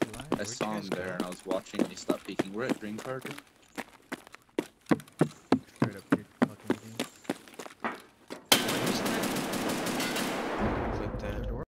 I saw him there and I was watching and he stopped peeking. We're at Green Park.